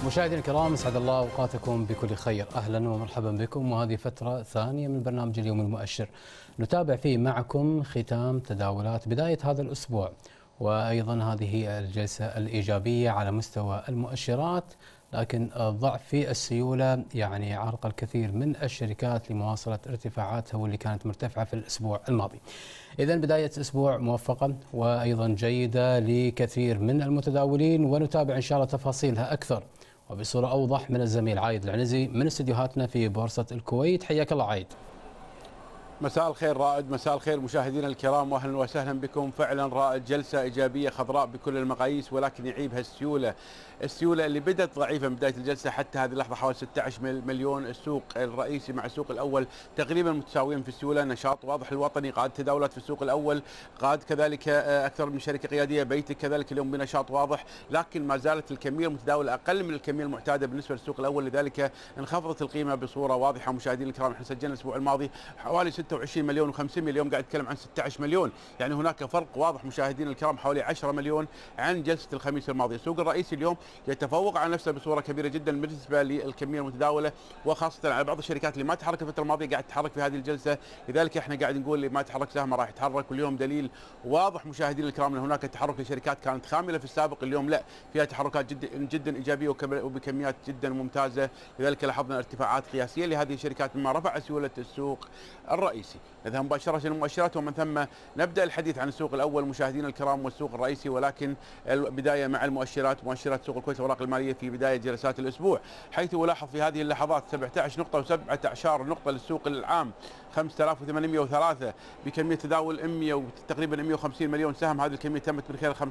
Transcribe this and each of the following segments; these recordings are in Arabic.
مشاهدينا الكرام، اسعد الله اوقاتكم بكل خير، اهلا ومرحبا بكم، وهذه فتره ثانيه من برنامج اليوم المؤشر نتابع فيه معكم ختام تداولات بدايه هذا الاسبوع، وايضا هذه هي الجلسه الايجابيه على مستوى المؤشرات، لكن الضعف في السيوله يعني عرقل الكثير من الشركات لمواصله ارتفاعاتها واللي كانت مرتفعه في الاسبوع الماضي. إذن بداية أسبوع موفقة وأيضا جيدة لكثير من المتداولين، ونتابع إن شاء الله تفاصيلها أكثر وبصورة أوضح من الزميل عايد العنزي من استديوهاتنا في بورصة الكويت. حياك الله عايد. مساء الخير رائد، مساء الخير مشاهدينا الكرام، واهلا وسهلا بكم. فعلا رائد جلسه ايجابيه خضراء بكل المقاييس، ولكن يعيبها السيوله اللي بدات ضعيفه من بدايه الجلسه حتى هذه اللحظه حوالي 16 مليون. السوق الرئيسي مع السوق الاول تقريبا متساويين في السيوله، نشاط واضح. الوطني قاد تداولات في السوق الاول، قاد كذلك اكثر من شركه قياديه، بيتك كذلك اليوم بنشاط واضح، لكن ما زالت الكميه المتداوله اقل من الكميه المعتاده بالنسبه للسوق الاول، لذلك انخفضت القيمه بصوره واضحه. مشاهدينا الكرام، احنا سجلنا الاسبوع الماضي حوالي 26 مليون و500، اليوم قاعد نتكلم عن 16 مليون، يعني هناك فرق واضح مشاهدينا الكرام، حوالي 10 مليون عن جلسه الخميس الماضي. السوق الرئيسي اليوم يتفوق على نفسه بصوره كبيره جدا بالنسبه للكميه المتداوله، وخاصه على بعض الشركات اللي ما تحركت الفتره الماضيه قاعد تتحرك في هذه الجلسه، لذلك احنا قاعد نقول اللي ما تحرك سهمه راح يتحرك. واليوم دليل واضح مشاهدينا الكرام ان هناك تحرك لشركات كانت خامله في السابق، اليوم لا، فيها تحركات جدا ايجابيه وبكميات جدا ممتازه، لذلك لاحظنا ارتفاعات قياسيه لهذه الشركات مما رفع سيوله السوق الرئيسي. نذهب مباشره للمؤشرات ومن ثم نبدا الحديث عن السوق الاول مشاهدينا الكرام والسوق الرئيسي، ولكن البدايه مع المؤشرات. مؤشرات سوق الكويت الاوراق الماليه في بدايه جلسات الاسبوع، حيث نلاحظ في هذه اللحظات 17 نقطه و17 نقطه للسوق العام، 5803 بكميه تداول 100 تقريبا 150 مليون سهم. هذه الكميه تمت من خلال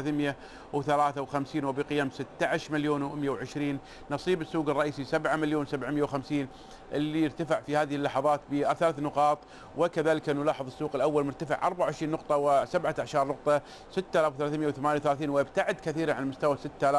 5353 وبقيم 16 مليون و120. نصيب السوق الرئيسي 7 مليون 750 اللي ارتفع في هذه اللحظات ب3 نقاط، وكذلك نلاحظ السوق الاول مرتفع 24 نقطه و17 نقطه 6338، ويبتعد كثيرا عن مستوى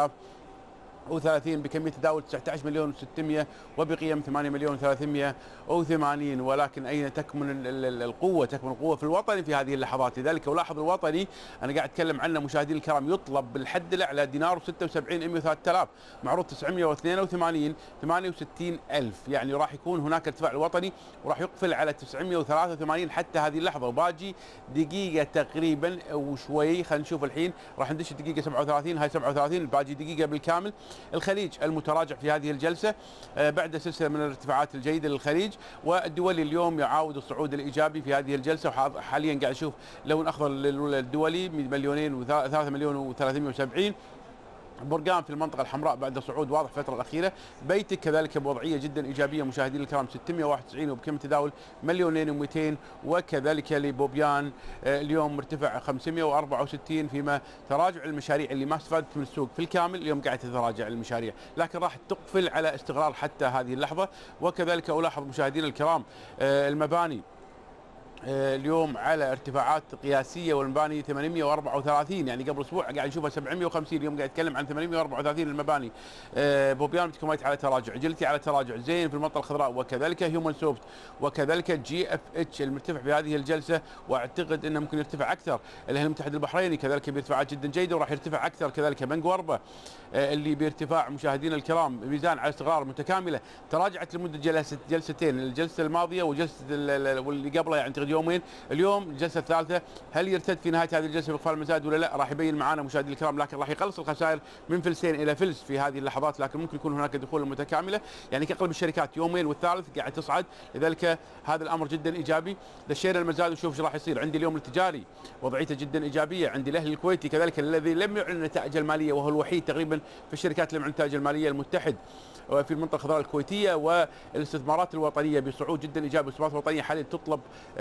6030 بكميه تداول 19 مليون و600 وبقيم 8 مليون و380. ولكن اين تكمن القوه؟ تكمن القوه في الوطني في هذه اللحظات، لذلك الاحظ الوطني انا قاعد اتكلم عنه مشاهدينا الكرام، يطلب بالحد الاعلى دينار و76 13000، معروض 982 68000، يعني راح يكون هناك ارتفاع الوطني وراح يقفل على 983 حتى هذه اللحظه، وباجي دقيقه تقريبا وشوي. خلينا نشوف الحين راح ندش الدقيقه 37، هاي 37 باجي دقيقه بالكامل. الخليج المتراجع في هذه الجلسه بعد سلسله من الارتفاعات الجيده للخليج، والدولي اليوم يعاود الصعود الايجابي في هذه الجلسه، وحاليا قاعد اشوف لون اخضر للدولي مليونين و3 مليون و370. برقان في المنطقة الحمراء بعد صعود واضح الفترة الأخيرة. بيتك كذلك بوضعية جدا إيجابية مشاهدينا الكرام 691 وبكم تداول مليونين و200. وكذلك لبوبيان اليوم مرتفع 564، فيما تراجع المشاريع اللي ما استفادت من السوق في الكامل اليوم قاعد تتراجع المشاريع، لكن راح تقفل على استقرار حتى هذه اللحظة. وكذلك ألاحظ مشاهدينا الكرام المباني اليوم على ارتفاعات قياسيه، والمباني 834، يعني قبل اسبوع قاعد نشوفها 750، اليوم قاعد اتكلم عن 834 المباني. بوبيان بتكوميت على تراجع، جلتي على تراجع، زين في المنطقه الخضراء، وكذلك هيومن سوفت، وكذلك جي اف اتش المرتفع في هذه الجلسه، واعتقد انه ممكن يرتفع اكثر. الاهلي المتحد البحريني كذلك بارتفاعات جدا جيده وراح يرتفع اكثر، كذلك بنك وربه اللي بارتفاع مشاهدينا الكرام ميزان على استقرار متكامله، تراجعت لمده جلستين، الجلسه الماضيه وجلسه واللي قبلها يعني يومين، اليوم الجلسه الثالثه. هل يرتد في نهايه هذه الجلسه باقفال المزاد ولا لا؟ راح يبين معنا مشاهدينا الكرام، لكن راح يقلص الخسائر من فلسين الى فلس في هذه اللحظات، لكن ممكن يكون هناك دخول متكامله، يعني كقلب الشركات يومين والثالث قاعد تصعد، لذلك هذا الامر جدا ايجابي. دشينا المزاد وشوف ايش راح يصير. عندي اليوم التجاري وضعيته جدا ايجابيه، عندي الاهلي الكويتي كذلك الذي لم يعلن النتائج الماليه، وهو الوحيد تقريبا في الشركات اللي لم يعلن النتائج الماليه، المتحد في المنطقه الخضراء الكويتيه. والاستثمارات الوطنيه بصعود جدا ايجابي، الاستثمارات الوطنيه حاليا تطلب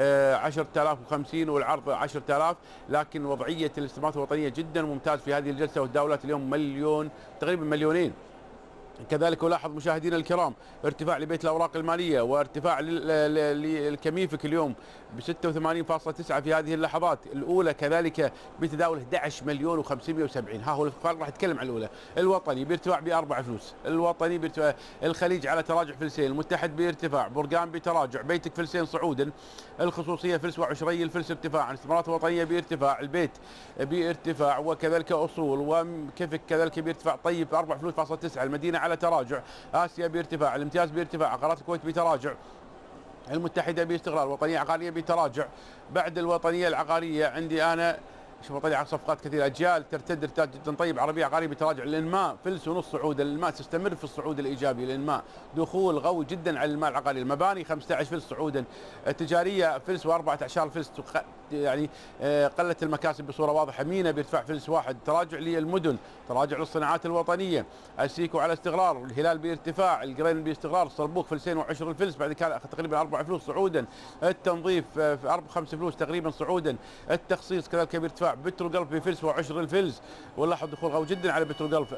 10050 والعرض 10000، لكن وضعيه الاستثمارات الوطنيه جدا ممتاز في هذه الجلسه، والتداولات اليوم مليون تقريبا مليونين كذلك ألاحظ مشاهدينا الكرام ارتفاع لبيت الأوراق المالية وارتفاع للكميفك اليوم ب 86.9 في هذه اللحظات. الأولى كذلك بتداول 11 مليون و570. ها هو الفرق، راح أتكلم عن الأولى. الوطني بارتفاع ب4 فلوس، الوطني بارتفاع، الخليج على تراجع فلسين، المتحد بارتفاع، برقان بتراجع، بيتك فلسين صعودا، الخصوصية فلس وعشري الفلس ارتفاعا، الاستثمارات الوطنية بارتفاع، البيت بارتفاع، وكذلك أصول وكفك كذلك بارتفاع طيب 4 فلوس فاصلة 9، المدينة على تراجع، آسيا بارتفاع، الامتياز بارتفاع، عقارات الكويت بتراجع، المتحدة باستقرار، الوطنية العقارية بتراجع. بعد الوطنية العقارية عندي أنا شوف وطنية على صفقات كثيرة، أجيال ترتد ارتداد جدا طيب، عربية عقارية بتراجع، الإنماء فلس ونص صعود، الإنماء تستمر في الصعود الإيجابي، الإنماء دخول قوي جدا على الإنماء العقاري، المباني 15 فلس صعودا، التجارية فلس و14 فلس، يعني قلت المكاسب بصورة واضحة. مينا بيرتفع فلس واحد، تراجع للمدن، تراجع للصناعات الوطنية، السيكو على استقرار، الهلال بارتفاع، القرين باستقرار، الصربوك فلسين و10 فلس بعد كان تقريبا 4 فلوس صعودا، التنظيف في 5 فلوس تقريبا صعودا، التخصيص كذلك بارتفاع، بتروغلف بفلس و10 الفلس، ولاحظ دخول قوي جدا على بتروغلف.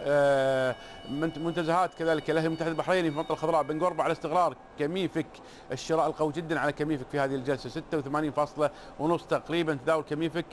منتزهات كذلك الاهلي المتحد البحريني في المنطقه الخضراء، بن قربة على استقرار، كميفك الشراء القوي جدا على كميفك في هذه الجلسه 86.5 تقريبا تداول كميفك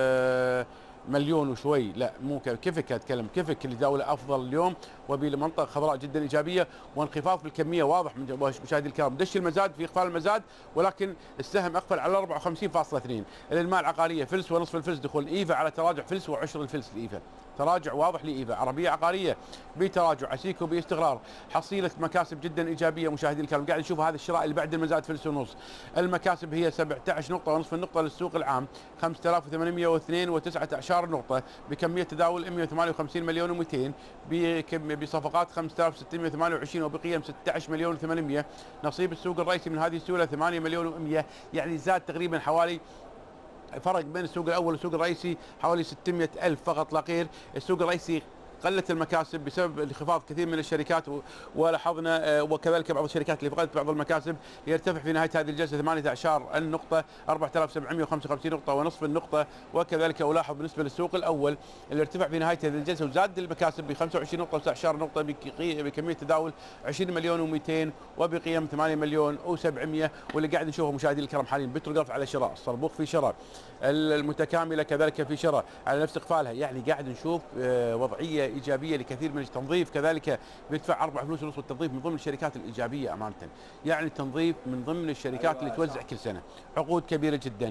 مليون وشوي، لا مو كيفك اتكلم، كيفك اللي داوله افضل اليوم وبالمنطقه خضراء جدا ايجابيه، وانخفاض في الكميه واضح من مشاهدي الكرام. دش المزاد في اقفال المزاد، ولكن السهم اقفل على 54.2. الانماء العقاريه فلس ونصف الفلس دخول، ايفا على تراجع فلس و10 الفلس، الايفا تراجع واضح لايفا، عربيه عقاريه بتراجع، اسيكو باستقرار، حصيله مكاسب جدا ايجابيه مشاهدي الكرام. قاعد نشوف هذا الشراء اللي بعد المزاد فلس ونص، المكاسب هي 17 نقطه ونصف النقطه للسوق العام، 5802 و19 نقطه، بكميه تداول 158 مليون و200، بصفقات 5628 وبقيم 16 مليون و800. نصيب السوق الرئيسي من هذه السوله 8 مليون و100، يعني زاد تقريبا حوالي، فرق بين السوق الاول والسوق الرئيسي حوالي 600 ألف فقط لا غير. السوق الرئيسي قلت المكاسب بسبب انخفاض كثير من الشركات، ولاحظنا وكذلك بعض الشركات اللي فقدت بعض المكاسب، يرتفع في نهايه هذه الجلسه 18 النقطه، 4755 نقطه ونصف النقطه. وكذلك الاحظ بالنسبه للسوق الاول اللي ارتفع في نهايه هذه الجلسه وزاد المكاسب ب 25 نقطه و19 نقطه، بكميه تداول 20 مليون و200 وبقيم 8 مليون و700. واللي قاعد نشوفه مشاهدينا الكرام حاليا بتروغلف على شراء، الصربوخ في شراء، المتكامله كذلك في شراء على نفس اقفالها، يعني قاعد نشوف وضعيه ايجابيه لكثير من التنظيف كذلك بيدفع 4 فلوس ونص، والتنظيف من ضمن الشركات الايجابيه امانه، يعني التنظيف من ضمن الشركات اللي توزع كل سنه، عقود كبيره جدا،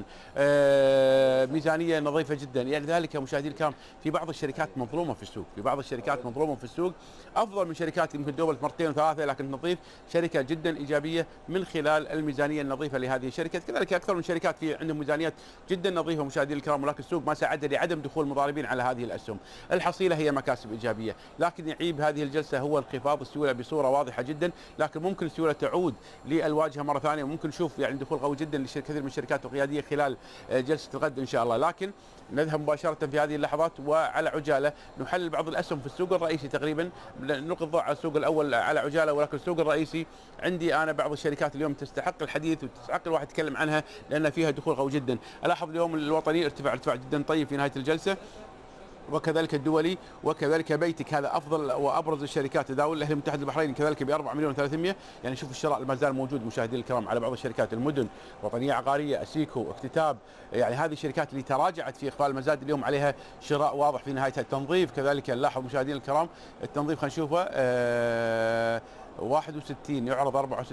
ميزانيه نظيفه جدا، يعني ذلك مشاهدينا الكرام في بعض الشركات مظلومه في السوق، في بعض الشركات مظلومه في السوق، افضل من شركات يمكن دولت مرتين وثلاثه، لكن التنظيف شركه جدا ايجابيه من خلال الميزانيه النظيفه لهذه الشركه، كذلك اكثر من شركات في عندهم ميزانيات جدا نظيفه مشاهدينا الكرام، ولكن السوق ما ساعدها لعدم دخول المضاربين على هذه الاسهم. الحصيله هي مكاسب ايجابيه، لكن يعيب هذه الجلسه هو انخفاض السيوله بصوره واضحه جدا، لكن ممكن السيوله تعود للواجهه مره ثانيه، وممكن نشوف يعني دخول قوي جدا لكثير من الشركات القياديه خلال جلسه الغد ان شاء الله. لكن نذهب مباشره في هذه اللحظات وعلى عجاله نحلل بعض الاسهم في السوق الرئيسي، تقريبا نلقي الضوء على السوق الاول على عجاله، ولكن السوق الرئيسي عندي انا بعض الشركات اليوم تستحق الحديث وتستحق الواحد يتكلم عنها لان فيها دخول قوي جدا. الاحظ اليوم الوطني ارتفاع جدا طيب في نهايه الجلسه، وكذلك الدولي، وكذلك بيتك هذا افضل وابرز الشركات تداول، الاهلي المتحد البحريني كذلك ب 4 مليون و300، يعني شوف الشراء ما زال موجود مشاهدينا الكرام على بعض الشركات، المدن، وطنيه عقاريه، اسيكو، اكتتاب، يعني هذه الشركات اللي تراجعت في اقفال المزاد اليوم عليها شراء واضح في نهايتها. التنظيف كذلك نلاحظ مشاهدينا الكرام، التنظيف خلينا نشوفه 61 يعرض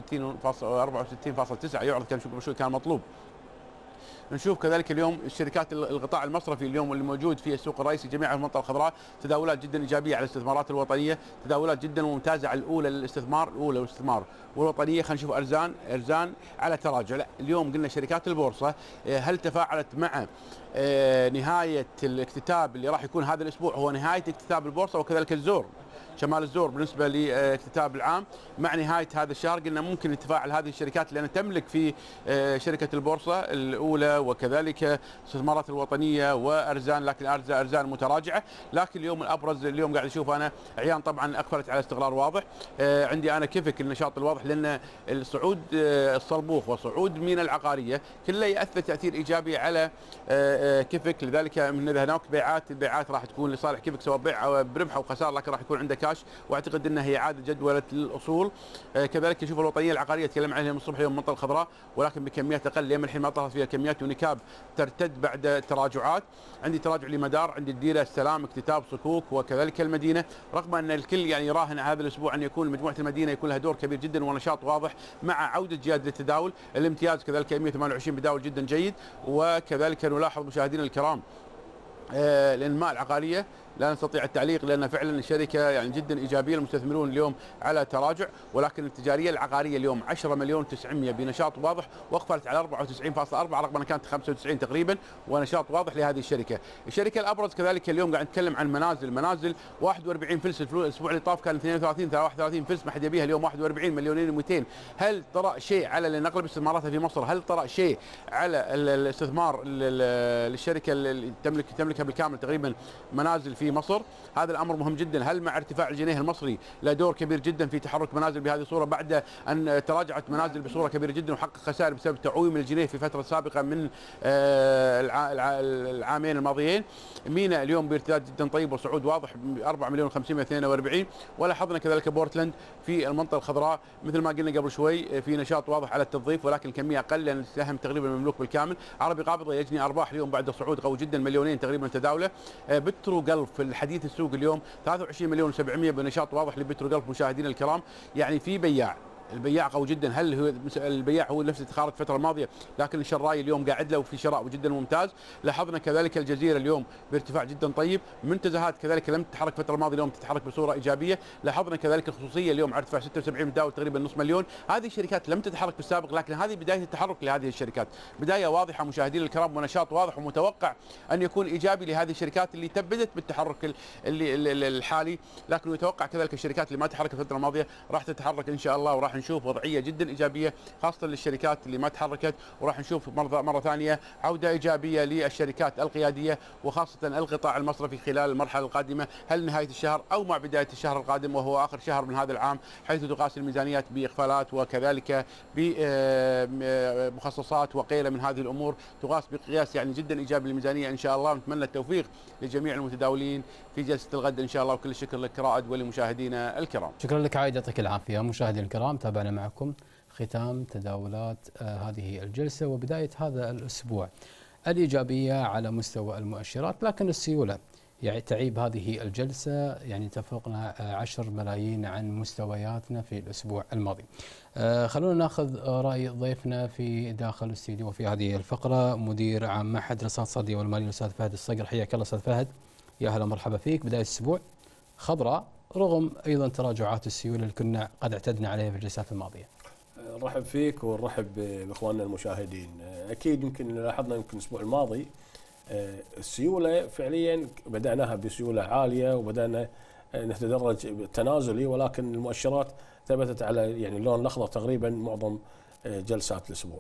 64.9 يعرض، كان شوف شوي كان مطلوب. نشوف كذلك اليوم الشركات القطاع المصرفي اليوم اللي موجود في السوق الرئيسي جميعها في المنطقه الخضراء، تداولات جدا ايجابيه على الاستثمارات الوطنيه، تداولات جدا ممتازه على الاولى للاستثمار، والوطنيه. خلينا نشوف ارزان على تراجع. لا اليوم قلنا شركات البورصه هل تفاعلت مع نهايه الاكتتاب اللي راح يكون هذا الاسبوع، هو نهايه اكتتاب البورصه وكذلك الزور، شمال الزور بالنسبه لاكتتاب العام مع نهايه هذا الشهر، قلنا ممكن يتفاعل هذه الشركات لان تملك في شركه البورصه الاولى وكذلك الاستثمارات الوطنيه وارزان، لكن ارزان متراجعه. لكن اليوم الابرز اليوم قاعد اشوف انا عيان طبعا اقفلت على استقرار واضح، عندي انا كيفك النشاط الواضح لان الصعود الصربوخ وصعود مينا العقاريه كله ياثر تاثير ايجابي على كيفك، لذلك من هناك البيعات راح تكون لصالح كيفك سواء بيع او بربح او خساره، لكن راح يكون عندك كاش، واعتقد انها هي اعاده جدوله للاصول. كذلك نشوف الوطنيه العقاريه تكلم عنها من الصبح يوم المنطقه الخضراء، ولكن بكميات اقل، لين الحين ما طلعت فيها كميات ونكاب ترتد بعد تراجعات. عندي تراجع لمدار، عندي الديره، السلام، اكتتاب، صكوك، وكذلك المدينه، رغم ان الكل يعني يراهن هذا الاسبوع ان يكون مجموعه المدينه يكون لها دور كبير جدا ونشاط واضح مع عوده جياد للتداول. الامتياز كذلك 128 بداول جدا جيد. وكذلك نلاحظ مشاهدينا الكرام الانماء العقاريه لا نستطيع التعليق، لان فعلا الشركه يعني جدا ايجابيه، المستثمرون اليوم على تراجع، ولكن التجاريه العقاريه اليوم 10 مليون 900 بنشاط واضح، واقفلت على 94.4 رغم انها كانت 95 تقريبا، ونشاط واضح لهذه الشركه. الشركه الابرز كذلك اليوم قاعد نتكلم عن منازل 41 فلس، الاسبوع اللي طاف كان 32 31 فلس، ما حد يبيها، اليوم 41 مليونين و200. هل طرأ شيء على نقل استثماراتها في مصر؟ هل طرأ شيء على الاستثمار للشركه اللي تملكها بالكامل تقريبا منازل في مصر؟ هذا الامر مهم جدا. هل مع ارتفاع الجنيه المصري له دور كبير جدا في تحرك منازل بهذه الصوره بعد ان تراجعت منازل بصوره كبيره جدا وحقق خسائر بسبب تعويم الجنيه في فتره سابقه من العامين الماضيين؟ مينا اليوم بارتداد جدا طيب وصعود واضح ب 4 مليون 542. ولاحظنا كذلك بورتلاند في المنطقه الخضراء مثل ما قلنا قبل شوي في نشاط واضح على التوظيف، ولكن الكميه اقل لان السهم تقريبا مملوك بالكامل. عربي قابضه يجني ارباح اليوم بعد صعود قوي جدا، مليونين تقريبا تداوله. بترو جلف في الحديث السوق اليوم 23 مليون و700 بنشاط واضح لبترو جلف. مشاهدينا الكرام يعني في بياع، البياع قوي جدا. هل هو البياع هو نفس التخارج الفتره الماضيه، لكن الشراي اليوم قاعد له وفي شراء جدا ممتاز. لاحظنا كذلك الجزيره اليوم بارتفاع جدا طيب. منتزهات كذلك لم تتحرك الفتره الماضيه، اليوم تتحرك بصوره ايجابيه. لاحظنا كذلك الخصوصيه اليوم على ارتفاع 76 متداول تقريبا نص مليون. هذه الشركات لم تتحرك في السابق، لكن هذه بدايه التحرك لهذه الشركات، بدايه واضحه مشاهدينا الكرام، ونشاط واضح ومتوقع ان يكون ايجابي لهذه الشركات اللي بدت بالتحرك الحالي، لكن يتوقع كذلك الشركات اللي ما تحركت الفتره الماضيه راح تتحرك ان شاء الله، وراح نشوف وضعيه جدا ايجابيه خاصه للشركات اللي ما تحركت، وراح نشوف مره ثانيه عوده ايجابيه للشركات القياديه وخاصه القطاع المصرفي خلال المرحله القادمه، هل نهايه الشهر او مع بدايه الشهر القادم وهو اخر شهر من هذا العام، حيث تقاس الميزانيات باقفالات وكذلك بمخصصات وغيرها من هذه الامور، تقاس بقياس يعني جدا ايجابي للميزانيه ان شاء الله. ونتمنى التوفيق لجميع المتداولين في جلسه الغد ان شاء الله، وكل الشكر لك رائد ولمشاهدينا الكرام. شكرا لك عايد، يعطيك العافيه. مشاهدينا الكرام تابعنا معكم ختام تداولات هذه الجلسه وبدايه هذا الاسبوع الايجابيه على مستوى المؤشرات، لكن السيوله يعني تعيب هذه الجلسه، يعني تفوقنا 10 ملايين عن مستوياتنا في الاسبوع الماضي. خلونا ناخذ راي ضيفنا في داخل الاستديو في هذه الفقره، مدير عام معهد الرصاد الصاديه والماليه الاستاذ فهد الصقر. حياك الله استاذ فهد، يا هلا مرحبا فيك. بدايه الاسبوع خضراء رغم ايضا تراجعات السيوله اللي كنا قد اعتدنا عليها في الجلسات الماضيه. نرحب فيك ونرحب باخواننا المشاهدين. اكيد يمكن لاحظنا يمكن الاسبوع الماضي السيوله فعليا بداناها بسيوله عاليه وبدانا نتدرج تنازلي، ولكن المؤشرات ثبتت على يعني اللون الاخضر تقريبا معظم جلسات الاسبوع.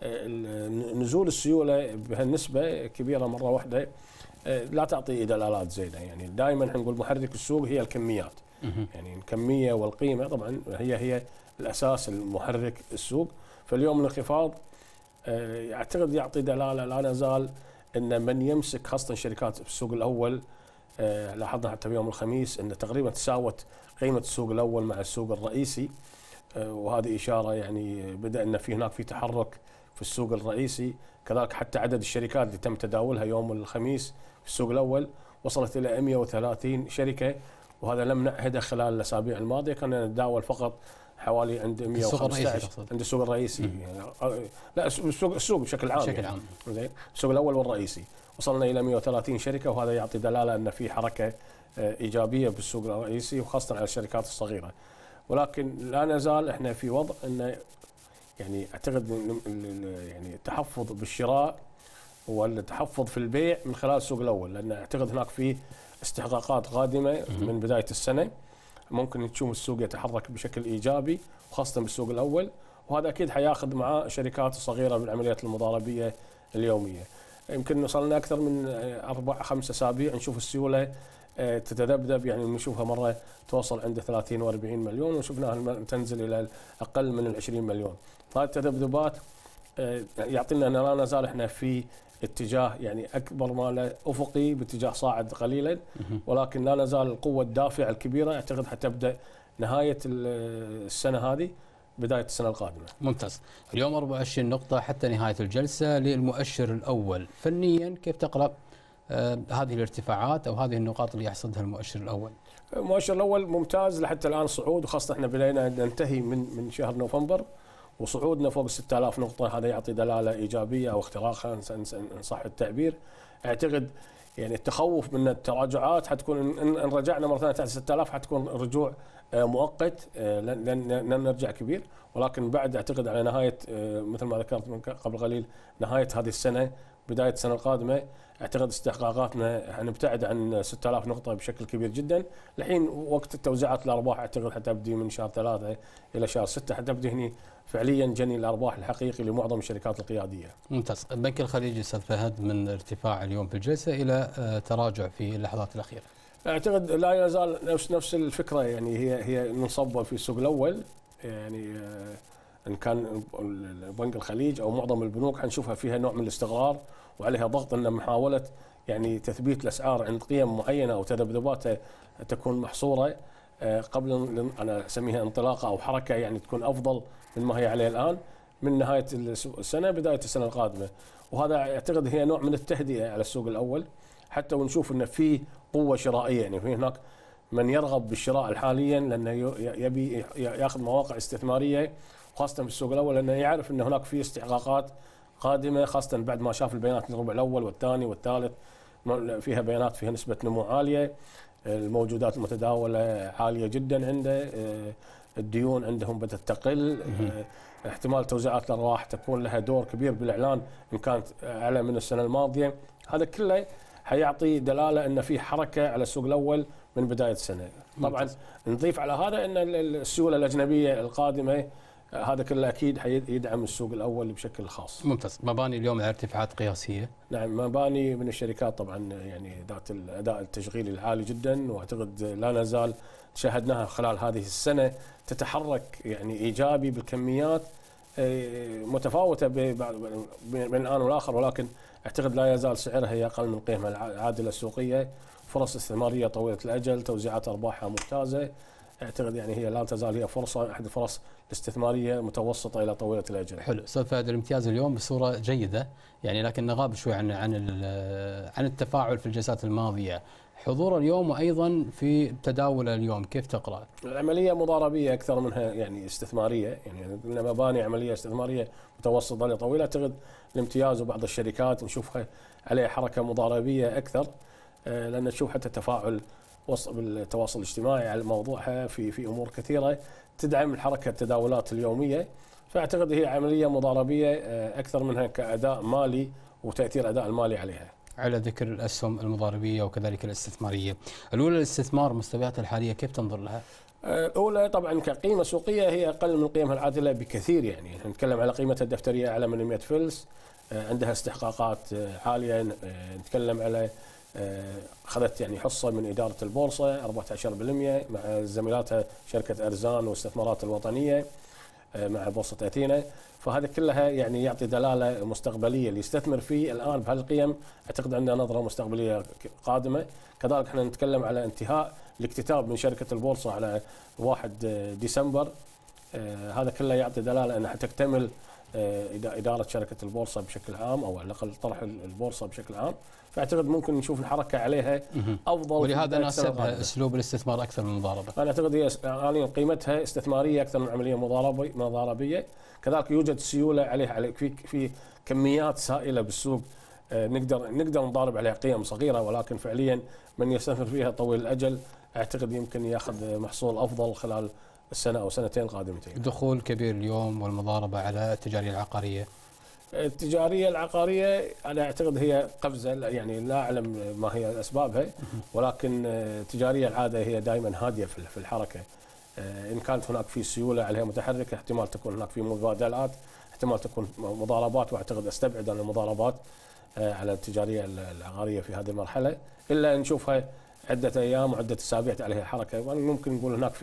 نزول السيوله بهالنسبه كبيره مره واحده لا تعطي دلالات زينه، يعني دائما احنا نقول محرك السوق هي الكميات، يعني الكميه والقيمه طبعا هي الاساس المحرك السوق. فاليوم الانخفاض اعتقد يعطي دلاله لا نزال ان من يمسك خاصه شركات في السوق الاول، لاحظنا حتى في يوم الخميس ان تقريبا تساوت قيمه السوق الاول مع السوق الرئيسي، وهذه اشاره يعني بدا ان في هناك في تحرك في السوق الرئيسي. كذلك حتى عدد الشركات اللي تم تداولها يوم الخميس في السوق الاول وصلت الى 130 شركه، وهذا لم نعهده خلال الاسابيع الماضيه، كنا نتداول فقط حوالي عند 115 عند السوق الرئيسي يعني لا السوق بشكل عام يعني. زين السوق الاول والرئيسي وصلنا الى 130 شركه، وهذا يعطي دلاله ان في حركه ايجابيه بالسوق الرئيسي وخاصه على الشركات الصغيره. ولكن لا نزال احنا في وضع انه يعني اعتقد يعني التحفظ بالشراء والتحفظ في البيع من خلال السوق الاول، لان اعتقد هناك في استحقاقات قادمه من بدايه السنه ممكن تشوف السوق يتحرك بشكل ايجابي وخاصه بالسوق الاول، وهذا اكيد حياخذ معاه الشركات الصغيره بالعمليات المضاربيه اليوميه. يمكن وصلنا اكثر من 4-5 اسابيع نشوف السيوله تتذبذب، يعني نشوفها مره توصل عند 30 و40 مليون وشفناها تنزل الى اقل من ال 20 مليون. هذه التذبذبات يعطينا ان لا نزال احنا في اتجاه يعني اكبر ماله افقي باتجاه صاعد قليلا، ولكن لا نزال القوه الدافعه الكبيره اعتقد حتبدا نهايه السنه هذه بدايه السنه القادمه. ممتاز. اليوم 24 نقطة حتى نهاية الجلسة للمؤشر الأول، فنيا كيف تقرأ هذه الارتفاعات أو هذه النقاط اللي يحصدها المؤشر الأول؟ المؤشر الاول ممتاز لحتى الان صعود، وخاصه احنا بدينا ننتهي من شهر نوفمبر، وصعودنا فوق 6000 نقطة هذا يعطي دلالة إيجابية أو اختراق إن صح التعبير. أعتقد يعني التخوف من التراجعات حتكون إن رجعنا مرة ثانية تحت 6000 حتكون رجوع مؤقت، لن نرجع كبير، ولكن بعد أعتقد على نهاية مثل ما ذكرت من قبل قليل نهاية هذه السنة بداية السنة القادمة أعتقد استحقاقاتنا حنبتعد عن 6000 نقطة بشكل كبير جدا. الحين وقت توزيعات الأرباح أعتقد حتبدي من شهر 3 إلى شهر 6 حتبدي هني فعليا جني الأرباح الحقيقي لمعظم الشركات القيادية. ممتاز. البنك الخليجي أستاذ فهد من ارتفاع اليوم في الجلسة إلى تراجع في اللحظات الأخيرة. أعتقد لا يزال نفس الفكرة، يعني هي نصبة في السوق الأول، يعني إن كان بنك الخليج أو معظم البنوك حنشوفها فيها نوع من الاستقرار وعليها ضغط أن محاولة يعني تثبيت الأسعار عند قيم معينة أو تذبذباتها تكون محصورة قبل أنا أسميها انطلاقة أو حركة يعني تكون أفضل من ما هي عليه الآن من نهاية السنة بداية السنة القادمة. وهذا أعتقد هي نوع من التهدئة على السوق الأول، حتى ونشوف أن في قوة شرائية، يعني في هناك من يرغب بالشراء حاليا لأنه يبي ياخذ مواقع استثمارية خاصة في السوق الأول، لأنه يعرف أن هناك في استحقاقات قادمة، خاصة بعد ما شاف البيانات الربع الأول والثاني والثالث فيها بيانات فيها نسبة نمو عالية، الموجودات المتداولة عالية جدا عنده، الديون عندهم بدأت تقل، احتمال توزيعات الأرباح تكون لها دور كبير بالإعلان إن كانت أعلى من السنة الماضية. هذا كله حيعطي دلالة أن في حركة على السوق الأول من بداية السنة. طبعا نضيف على هذا أن السيولة الأجنبية القادمة هذا كله أكيد حيدعم السوق الأول بشكل خاص. ممتاز. مباني اليوم على ارتفاعات قياسية. نعم، مباني من الشركات طبعا يعني ذات الأداء التشغيلي العالي جدا، وأعتقد لا نزال شاهدناها خلال هذه السنة تتحرك يعني إيجابي بالكميات متفاوتة بين الآن والآخر، ولكن أعتقد لا يزال سعرها هي أقل من قيمها العادلة السوقية، فرص استثمارية طويلة الأجل، توزيعات أرباحها ممتازة. أعتقد يعني هي لا تزال هي فرصة أحد الفرص الاستثمارية متوسطة إلى طويلة الأجل. حلو. أستاذ فهد، الامتياز اليوم بصورة جيدة يعني، لكن نغاب شوي عن التفاعل في الجلسات الماضية. حضور اليوم وأيضا في تداول اليوم كيف تقرأ؟ العملية مضاربية أكثر منها يعني استثمارية، يعني مباني عملية استثمارية متوسطة لطويلة. أعتقد الامتياز وبعض الشركات نشوفها عليه حركة مضاربية أكثر، لأن نشوف حتى تفاعل بالتواصل الاجتماعي على موضوعها في أمور كثيرة تدعم الحركة التداولات اليومية. فأعتقد هي عملية مضاربية أكثر منها كأداء مالي وتأثير أداء المالي عليها. على ذكر الأسهم المضاربية وكذلك الاستثمارية، الأولى الاستثمار مستوياتها الحالية كيف تنظر لها؟ الأولى طبعا كقيمة سوقية هي أقل من قيمها العادلة بكثير، يعني نتكلم على قيمتها الدفترية أعلى من 100 فلس، عندها استحقاقات عالية، نتكلم على أخذت يعني حصة من إدارة البورصة 14% مع زميلاتها شركة أرزان والاستثمارات الوطنية مع بورصة أثينا. فهذا كلها يعني يعطي دلالة مستقبلية اللي يستثمر فيه الآن بهالقيم. أعتقد عندنا نظرة مستقبلية قادمة. كذلك احنا نتكلم على انتهاء الاكتتاب من شركة البورصة على 1 ديسمبر، هذا كله يعطي دلالة أنها تكتمل إدارة شركة البورصة بشكل عام، أو على الأقل طرح البورصة بشكل عام. فأعتقد ممكن نشوف الحركة عليها أفضل، ولهذا ناسبها أسلوب الاستثمار أكثر من المضاربة. أنا أعتقد هي حاليا قيمتها استثمارية أكثر من عملية مضاربية. كذلك يوجد سيولة عليها في كميات سائلة بالسوق، نقدر نضارب عليها قيم صغيرة، ولكن فعليا من يستثمر فيها طويل الأجل أعتقد يمكن يأخذ محصول أفضل خلال السنة أو سنتين قادمتين. دخول كبير اليوم والمضاربة على التجارية العقارية. التجارية العقارية أنا أعتقد هي قفزة، يعني لا أعلم ما هي أسبابها، ولكن التجارية العادة هي دائما هادية في الحركة. إن كانت هناك في سيولة عليها متحركة احتمال تكون هناك في مبادلات، احتمال تكون مضاربات، وأعتقد أستبعد أن المضاربات على التجارية العقارية في هذه المرحلة، إلا نشوفها عدة أيام وعدة أسابيع عليها حركة. وممكن نقول هناك في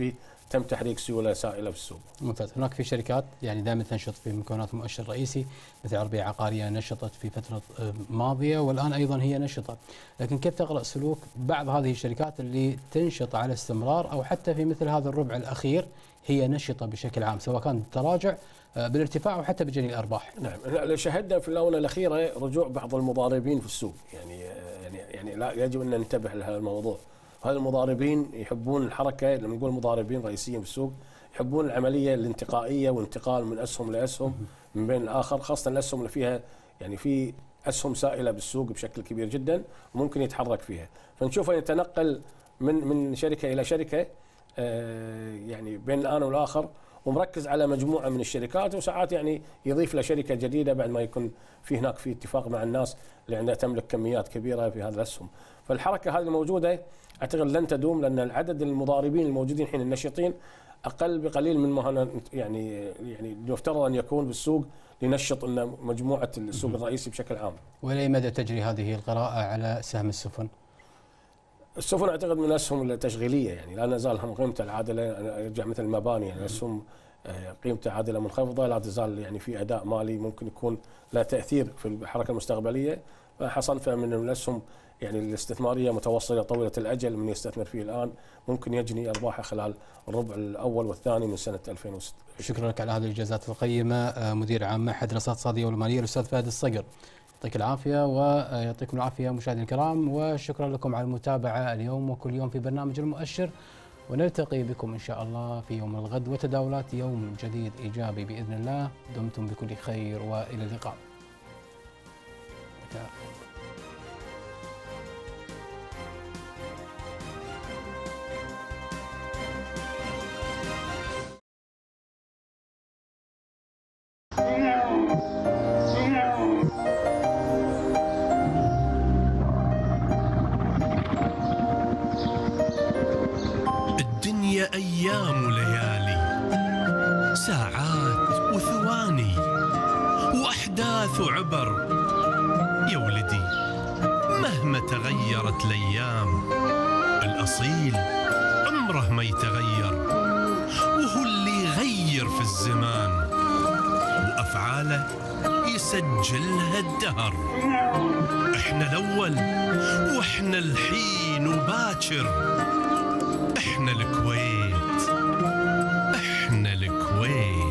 تم تحريك سيوله سائله في السوق. ممتاز. هناك في شركات يعني دائما تنشط في مكونات المؤشر الرئيسي، مثل عربيه عقاريه نشطت في فتره ماضيه والان ايضا هي نشطه، لكن كيف تقرا سلوك بعض هذه الشركات اللي تنشط على استمرار او حتى في مثل هذا الربع الاخير هي نشطه بشكل عام، سواء كان تراجع بالارتفاع او حتى بجني الارباح؟ نعم، شهدنا في الاونه الاخيره رجوع بعض المضاربين في السوق، يعني لا يجب ان ننتبه لهذا الموضوع. هذا المضاربين يحبون الحركه، لما نقول مضاربين رئيسيين في السوق يحبون العمليه الانتقائيه والانتقال من اسهم لاسهم من بين الاخر، خاصه الاسهم اللي فيها يعني في اسهم سائله بالسوق بشكل كبير جدا وممكن يتحرك فيها، فنشوفه يتنقل من شركه الى شركه يعني بين الان والاخر، ومركز على مجموعه من الشركات، وساعات يعني يضيف له شركه جديده بعد ما يكون في هناك في اتفاق مع الناس اللي عندها تملك كميات كبيره في هذه الاسهم. فالحركه هذه الموجوده اعتقد لن تدوم، لان العدد المضاربين الموجودين الحين النشطين اقل بقليل من ما يعني يفترض ان يكون بالسوق لنشط ان مجموعه السوق الرئيسي بشكل عام. ولأي مدى تجري هذه القراءه على سهم السفن؟ السفن اعتقد من الاسهم التشغيليه، يعني لا نزال هم قيمته العادله يرجع مثل المباني، يعني الاسهم قيمته عادله منخفضه، لا تزال يعني في اداء مالي ممكن يكون له تاثير في الحركه المستقبليه، فحصنفه من الاسهم يعني الاستثماريه متوسطه طويله الاجل، من يستثمر فيه الان ممكن يجني ارباحه خلال الربع الاول والثاني من سنه 2006. شكرا لك على هذه الإجازات القيمه مدير عام معهد دراسات الاقتصاديه والماليه الاستاذ فهد الصقر. يعطيك العافيه ويعطيكم العافيه مشاهدينا الكرام، وشكرا لكم على المتابعه اليوم وكل يوم في برنامج المؤشر، ونلتقي بكم ان شاء الله في يوم الغد وتداولات يوم جديد ايجابي باذن الله. دمتم بكل خير والى اللقاء. الدنيا أيام وليالي، ساعات وثواني، وأحداث وعبر. يا ولدي مهما تغيرت الأيام، الأصيل عمره ما يتغير، وهو اللي يغير في الزمان، وأفعاله يسجلها الدهر. احنا الأول واحنا الحين وباكر، احنا الكويت، احنا الكويت.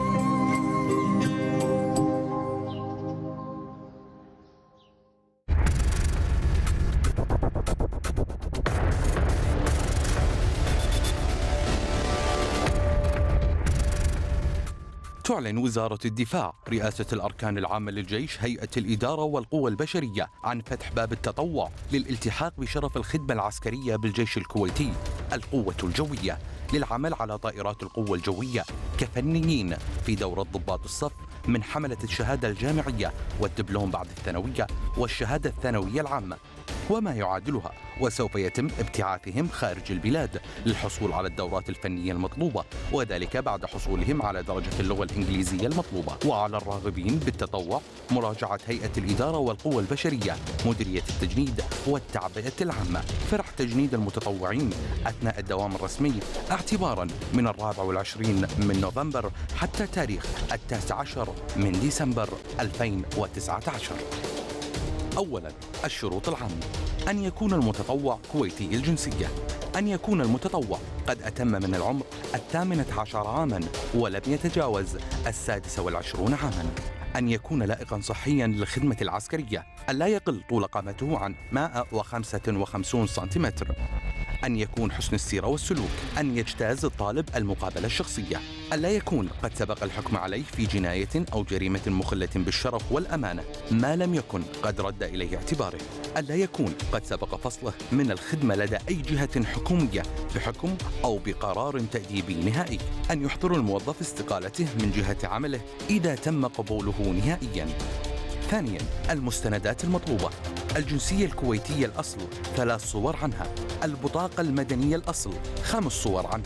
تعلن وزارة الدفاع رئاسة الأركان العامة للجيش هيئة الإدارة والقوى البشرية عن فتح باب التطوع للالتحاق بشرف الخدمة العسكرية بالجيش الكويتي القوة الجوية للعمل على طائرات القوة الجوية كفنيين في دورة ضباط الصف من حملة الشهادة الجامعية والدبلوم بعد الثانوية والشهادة الثانوية العامة وما يعادلها، وسوف يتم ابتعاثهم خارج البلاد للحصول على الدورات الفنية المطلوبة، وذلك بعد حصولهم على درجة اللغة الإنجليزية المطلوبة. وعلى الراغبين بالتطوع مراجعة هيئة الإدارة والقوى البشرية مديرية التجنيد والتعبئة العامة فرع تجنيد المتطوعين أثناء الدوام الرسمي اعتبارا من 24 من نوفمبر حتى تاريخ 19 من ديسمبر 2019. أولاً الشروط العامة: أن يكون المتطوع كويتي الجنسية، أن يكون المتطوع قد أتم من العمر 18 عاماً ولم يتجاوز 26 عاماً، أن يكون لائقاً صحياً للخدمة العسكرية، أن لا يقل طول قامته عن 155 سنتيمتر، أن يكون حسن السيرة والسلوك، أن يجتاز الطالب المقابلة الشخصية، أن لا يكون قد سبق الحكم عليه في جناية أو جريمة مخلة بالشرف والأمانة ما لم يكن قد رد إليه اعتباره، أن لا يكون قد سبق فصله من الخدمة لدى أي جهة حكومية بحكم أو بقرار تأديبي نهائي، أن يحضر الموظف استقالته من جهة عمله إذا تم قبوله نهائياً. ثانياً المستندات المطلوبة: الجنسية الكويتية الأصل 3 صور عنها، البطاقة المدنية الأصل 5 صور عنها،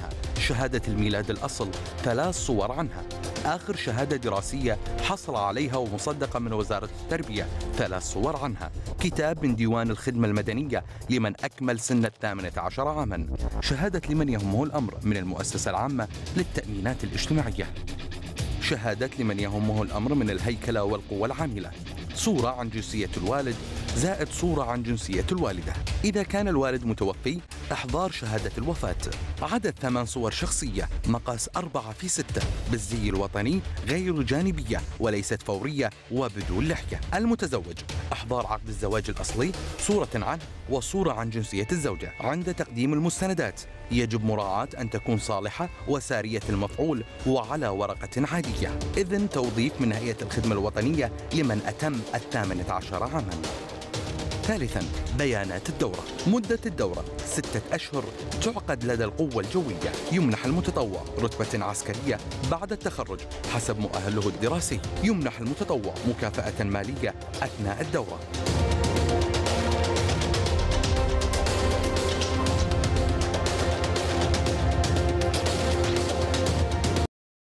شهادة الميلاد الأصل 3 صور عنها. آخر شهادة دراسية حصل عليها ومصدقة من وزارة التربية 3 صور عنها. كتاب من ديوان الخدمة المدنية لمن أكمل سن 18 عاما. شهادة لمن يهمه الأمر من المؤسسة العامة للتأمينات الاجتماعية. شهادة لمن يهمه الأمر من الهيكلة والقوى العاملة. صورة عن جنسية الوالد زائد صورة عن جنسية الوالدة. إذا كان الوالد متوفي إحضار شهادة الوفاة. عدد 8 صور شخصية مقاس 4:6 بالزي الوطني غير جانبية وليست فورية وبدون لحية. المتزوج إحضار عقد الزواج الأصلي، صورة عنه وصورة عن جنسية الزوجة. عند تقديم المستندات يجب مراعاة أن تكون صالحة وسارية المفعول وعلى ورقة عادية. إذن توظيف من هيئة الخدمة الوطنية لمن أتم 18 عاما. ثالثا بيانات الدورة. مدة الدورة 6 أشهر تعقد لدى القوة الجوية. يمنح المتطوع رتبة عسكرية بعد التخرج حسب مؤهله الدراسي. يمنح المتطوع مكافأة مالية أثناء الدورة.